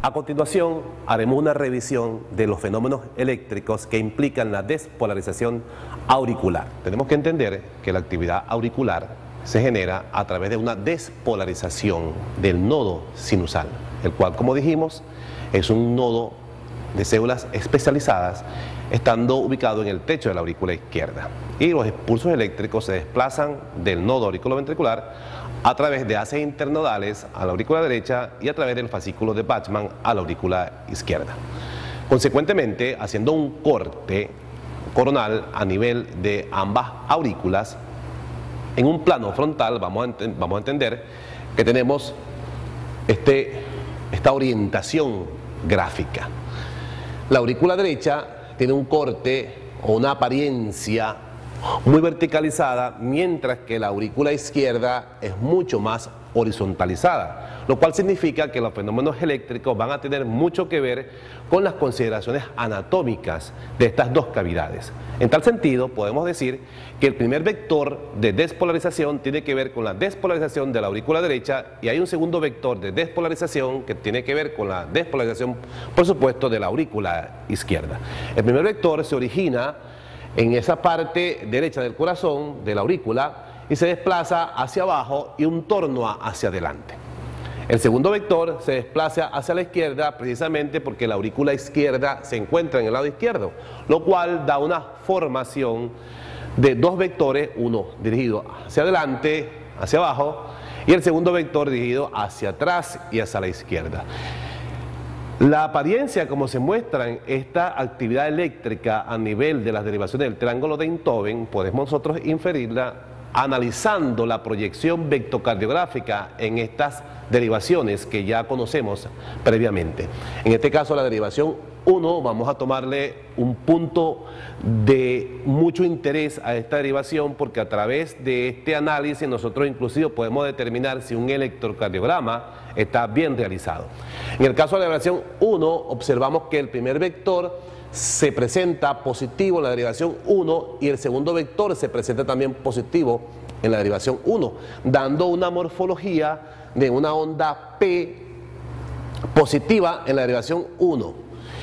A continuación, haremos una revisión de los fenómenos eléctricos que implican la despolarización auricular. Tenemos que entender que la actividad auricular se genera a través de una despolarización del nodo sinusal, el cual, como dijimos, es un nodo de células especializadas, estando ubicado en el techo de la aurícula izquierda. Y los impulsos eléctricos se desplazan del nodo auriculoventricular a través de haces internodales a la aurícula derecha y a través del fascículo de Bachmann a la aurícula izquierda. Consecuentemente, haciendo un corte coronal a nivel de ambas aurículas, en un plano frontal vamos a entender que tenemos esta orientación gráfica. La aurícula derecha tiene un corte o una apariencia muy verticalizada, mientras que la aurícula izquierda es mucho más horizontalizada, lo cual significa que los fenómenos eléctricos van a tener mucho que ver con las consideraciones anatómicas de estas dos cavidades. En tal sentido, podemos decir que el primer vector de despolarización tiene que ver con la despolarización de la aurícula derecha, y hay un segundo vector de despolarización que tiene que ver con la despolarización, por supuesto, de la aurícula izquierda. El primer vector se origina en esa parte derecha del corazón de la aurícula y se desplaza hacia abajo y un torno hacia adelante. El segundo vector se desplaza hacia la izquierda precisamente porque la aurícula izquierda se encuentra en el lado izquierdo, lo cual da una formación de dos vectores, uno dirigido hacia adelante, hacia abajo, y el segundo vector dirigido hacia atrás y hacia la izquierda. La apariencia como se muestra en esta actividad eléctrica a nivel de las derivaciones del triángulo de Einthoven, podemos nosotros inferirla analizando la proyección vectocardiográfica en estas derivaciones que ya conocemos previamente. En este caso, la derivación 1, vamos a tomarle un punto de mucho interés a esta derivación, porque a través de este análisis nosotros inclusive podemos determinar si un electrocardiograma está bien realizado. En el caso de la derivación 1, observamos que el primer vector se presenta positivo en la derivación 1 y el segundo vector se presenta también positivo en la derivación 1, dando una morfología de una onda P positiva en la derivación 1.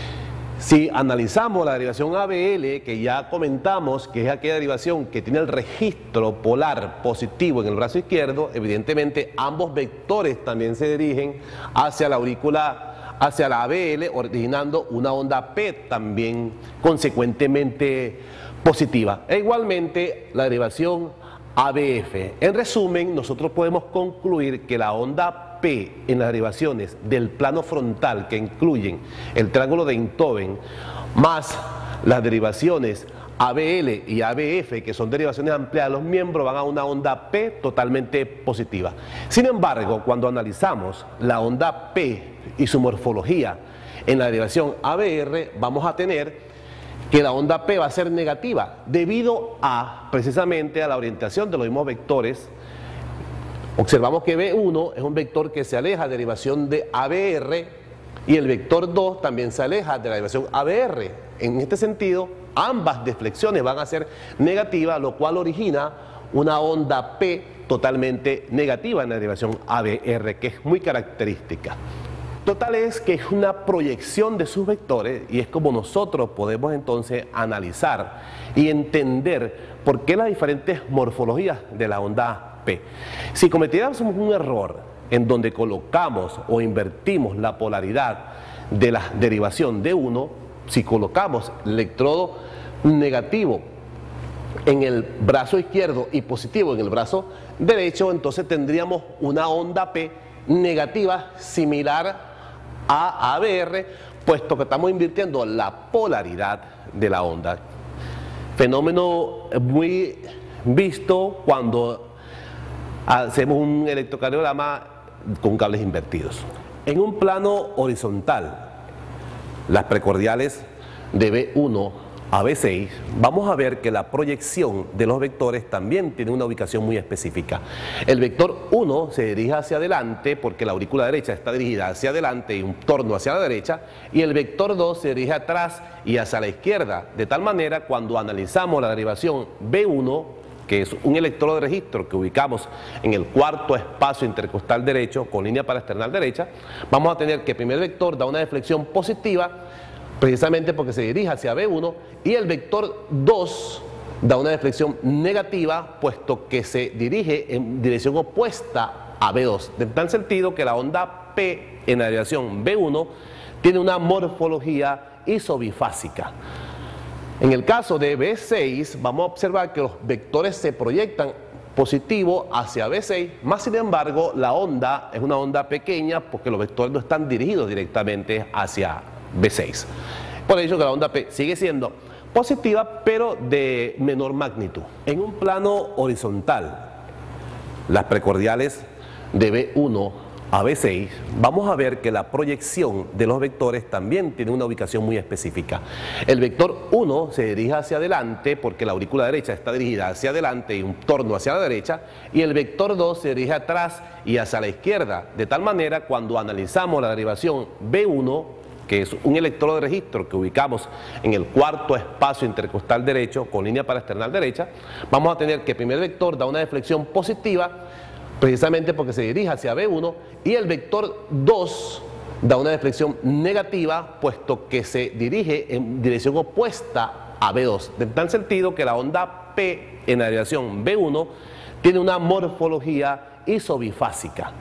Si analizamos la derivación ABL, que ya comentamos que es aquella derivación que tiene el registro polar positivo en el brazo izquierdo, evidentemente ambos vectores también se dirigen hacia la aurícula, hacia la ABL, originando una onda P también consecuentemente positiva. E igualmente la derivación ABF. En resumen, nosotros podemos concluir que la onda P en las derivaciones del plano frontal, que incluyen el triángulo de Einthoven, más las derivaciones ABL y ABF, que son derivaciones ampliadas de los miembros, van a una onda P totalmente positiva. Sin embargo, cuando analizamos la onda P y su morfología en la derivación ABR, vamos a tener que la onda P va a ser negativa debido a precisamente a la orientación de los mismos vectores. Observamos que B1 es un vector que se aleja de derivación de ABR y el vector 2 también se aleja de la derivación ABR. En este sentido, ambas deflexiones van a ser negativas, lo cual origina una onda P totalmente negativa en la derivación ABR, que es muy característica. Total es que es una proyección de sus vectores y es como nosotros podemos entonces analizar y entender por qué las diferentes morfologías de la onda P. Si cometiéramos un error en donde colocamos o invertimos la polaridad de la derivación de 1, si colocamos el electrodo negativo en el brazo izquierdo y positivo en el brazo derecho, entonces tendríamos una onda P negativa similar a ABR, puesto que estamos invirtiendo la polaridad de la onda. Fenómeno muy visto cuando hacemos un electrocardiograma con cables invertidos. En un plano horizontal, las precordiales de B1 a B6, vamos a ver que la proyección de los vectores también tiene una ubicación muy específica. El vector 1 se dirige hacia adelante porque la aurícula derecha está dirigida hacia adelante y un torno hacia la derecha, y el vector 2 se dirige atrás y hacia la izquierda. De tal manera, cuando analizamos la derivación B1 que es un electrodo de registro que ubicamos en el cuarto espacio intercostal derecho con línea paraesternal derecha, vamos a tener que el primer vector da una deflexión positiva, precisamente porque se dirige hacia B1, y el vector 2 da una deflexión negativa, puesto que se dirige en dirección opuesta a B2, de tal sentido que la onda P en la derivación B1 tiene una morfología isobifásica. En el caso de B6 vamos a observar que los vectores se proyectan positivo hacia B6, más sin embargo la onda es una onda pequeña porque los vectores no están dirigidos directamente hacia B6. Por ello que la onda P sigue siendo positiva pero de menor magnitud. En un plano horizontal, las precordiales de B1 a B6, vamos a ver que la proyección de los vectores también tiene una ubicación muy específica. El vector 1 se dirige hacia adelante porque la aurícula derecha está dirigida hacia adelante y un torno hacia la derecha, y el vector 2 se dirige atrás y hacia la izquierda. De tal manera, cuando analizamos la derivación B1, que es un electrodo de registro que ubicamos en el cuarto espacio intercostal derecho con línea paraesternal derecha, vamos a tener que el primer vector da una deflexión positiva, precisamente porque se dirige hacia B1, y el vector 2 da una deflexión negativa, puesto que se dirige en dirección opuesta a B2, de tal sentido que la onda P en la derivación B1 tiene una morfología isobifásica.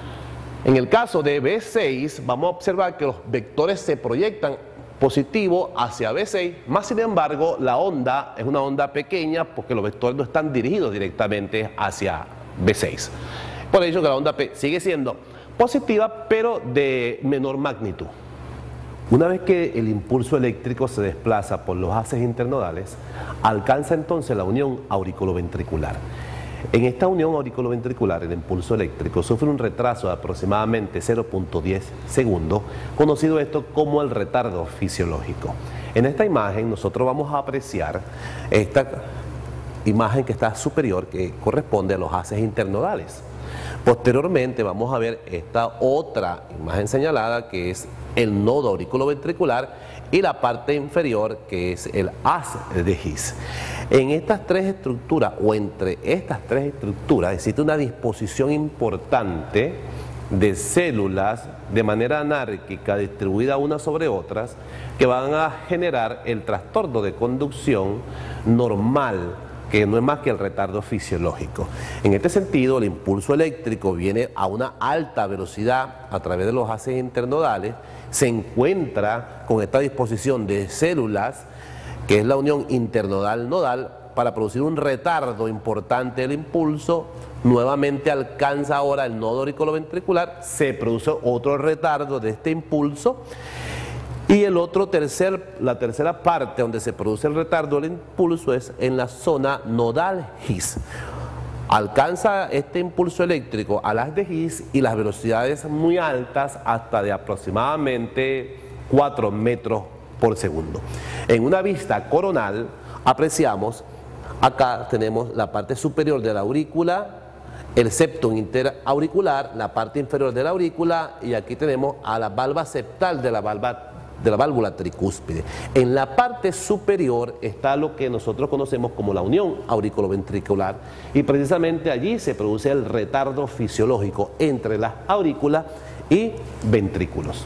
En el caso de B6 vamos a observar que los vectores se proyectan positivo hacia B6, más sin embargo la onda es una onda pequeña porque los vectores no están dirigidos directamente hacia B6. Por ello que la onda P sigue siendo positiva pero de menor magnitud. Una vez que el impulso eléctrico se desplaza por los haces internodales, alcanza entonces la unión auriculoventricular. En esta unión auriculoventricular, el impulso eléctrico sufre un retraso de aproximadamente 0.10 segundos, conocido esto como el retardo fisiológico. En esta imagen nosotros vamos a apreciar esta imagen que está superior, que corresponde a los haces internodales. Posteriormente vamos a ver esta otra imagen señalada, que es el nodo auriculoventricular, y la parte inferior, que es el haz de His. En estas tres estructuras, o entre estas tres estructuras, existe una disposición importante de células de manera anárquica distribuidas unas sobre otras, que van a generar el trastorno de conducción normal, que no es más que el retardo fisiológico. En este sentido, el impulso eléctrico viene a una alta velocidad a través de los haces internodales, se encuentra con esta disposición de células, que es la unión internodal-nodal, para producir un retardo importante del impulso. Nuevamente alcanza ahora el nodo auriculoventricular, se produce otro retardo de este impulso, y la tercera parte donde se produce el retardo del impulso es en la zona nodal His. Alcanza este impulso eléctrico a las de His y las velocidades muy altas, hasta de aproximadamente 4 metros por segundo. En una vista coronal apreciamos, acá tenemos la parte superior de la aurícula, el septum interauricular, la parte inferior de la aurícula, y aquí tenemos a la valva septal de la válvula tricúspide. En la parte superior está lo que nosotros conocemos como la unión auriculoventricular, y precisamente allí se produce el retardo fisiológico entre las aurículas y ventrículos.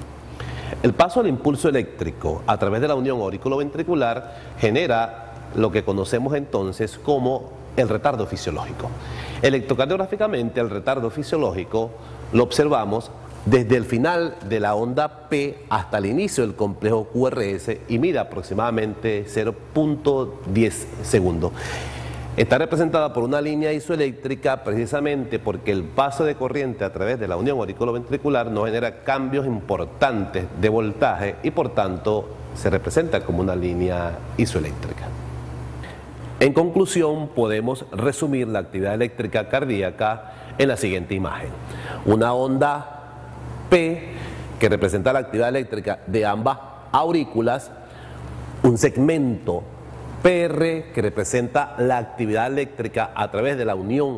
El paso del impulso eléctrico a través de la unión auriculoventricular genera lo que conocemos entonces como el retardo fisiológico. Electrocardiográficamente, el retardo fisiológico lo observamos desde el final de la onda P hasta el inicio del complejo QRS, y mide aproximadamente 0.10 segundos. Está representada por una línea isoeléctrica, precisamente porque el paso de corriente a través de la unión auriculoventricular no genera cambios importantes de voltaje, y por tanto se representa como una línea isoeléctrica. En conclusión, podemos resumir la actividad eléctrica cardíaca en la siguiente imagen. Una onda P, que representa la actividad eléctrica de ambas aurículas, un segmento PR, que representa la actividad eléctrica a través de la unión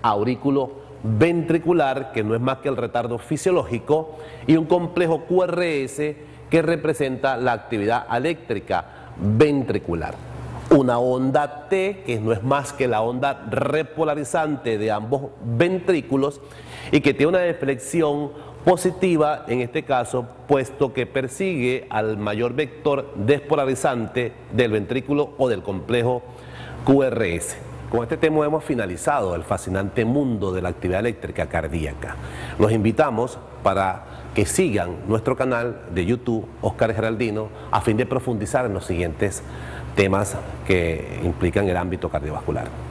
aurículo-ventricular, que no es más que el retardo fisiológico, y un complejo QRS, que representa la actividad eléctrica ventricular. una onda T, que no es más que la onda repolarizante de ambos ventrículos y que tiene una deflexión positiva en este caso, puesto que persigue al mayor vector despolarizante del ventrículo o del complejo QRS. Con este tema hemos finalizado el fascinante mundo de la actividad eléctrica cardíaca. Los invitamos para que sigan nuestro canal de YouTube, Oscar Geraldino, a fin de profundizar en los siguientes temas que implican el ámbito cardiovascular.